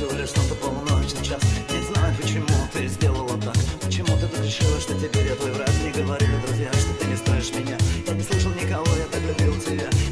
всего лишь что-то полуночный час. Не знаю, почему ты сделала так. Почему ты тут решила, что теперь я твой враг? Не говорили друзья, что ты не стоишь меня. Я не слышал никого, я так любил тебя.